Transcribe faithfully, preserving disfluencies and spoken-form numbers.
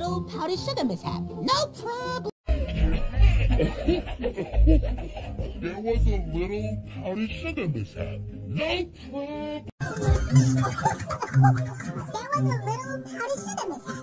little powdered sugar mishap. No problem. There was a little powdered sugar mishap. No problem. There was a little powdered sugar mishap.